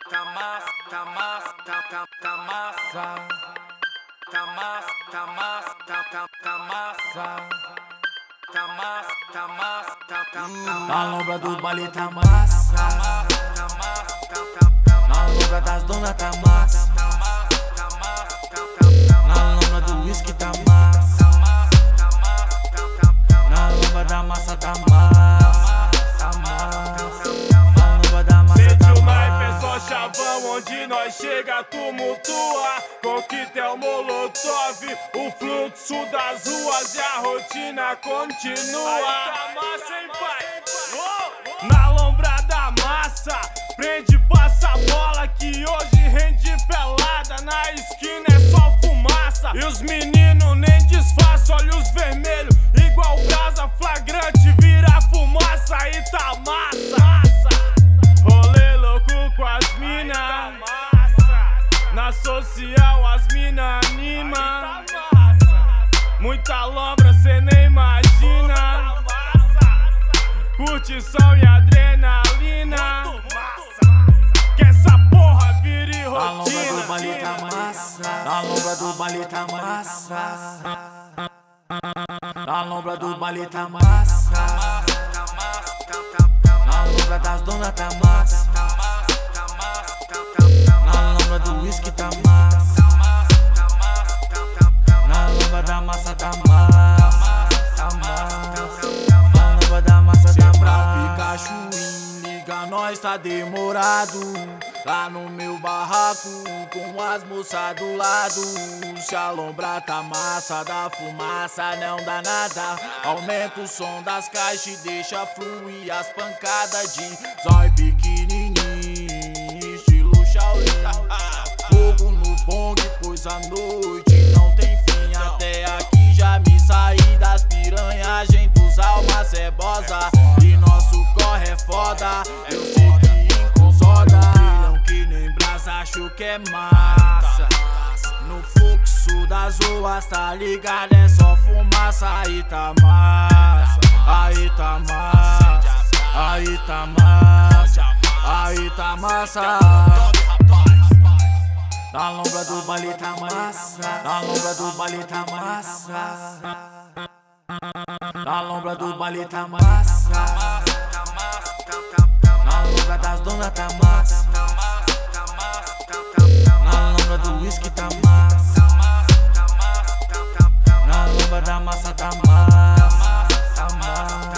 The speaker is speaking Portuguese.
tá massa, tá massa, tá massa. Tá massa, tá massa, tá massa. Tá massa, tá massa, tá Na lombra do baile tá massa. Na lombra das donas tá massa. Na lombra do whisky tá massa. Na lombra da massa tá massa. Na lombra da massa tá massa. Chavão, onde nós chega, tumultua. Coquetel molotov, o fluxo das ruas e a rotina continua. Aí tá massa, hein, pai? Na lombra da massa, prende, passa a bola que hoje rende pelada. Na esquina é só fumaça e os meninos nem disfarçam. Olhos vermelhos, igual brasa flagrante, vira fumaça. Aí tá massa. Rolê louco com as mina, na social as mina anima. Muita lombra cê nem imagina. Curtição e adrenalina. Que essa porra vire rotina. Na lombra do baile tá massa. Na lombra do baile tá massa. Na lombra do baile tá massa. Na lombra das donas tá massa. Na lombra do whisky tá massa. Na lombra da massa tá massa. Na lombra da massa tá massa. Cachoim, liga, nós tá demorado. Lá no meu barraco, com as moças do lado. Se a lombra tá massa, da fumaça não dá nada. Aumenta o som das caixas e deixa fluir as pancadas de zóio pequenininho, estilo Shaolin. Fogo no bong, pois a noite não tem fim. Até aqui já me saí das piranhagens dos almas cebosa. E nosso corre é foda, eu sei que incomoda. Brilham que nem brasa, acho que é massa. No fluxo das ruas, tá ligado, é só fumaça. Aí tá massa, aí tá massa, aí tá massa, aí tá massa. Na lombra do baile tá massa. Na lombra do baile tá massa. Na lombra do baile tá massa. Na lombra das donas tá massa. Na lombra do whisky tá massa. Na lombra da massa tá massa.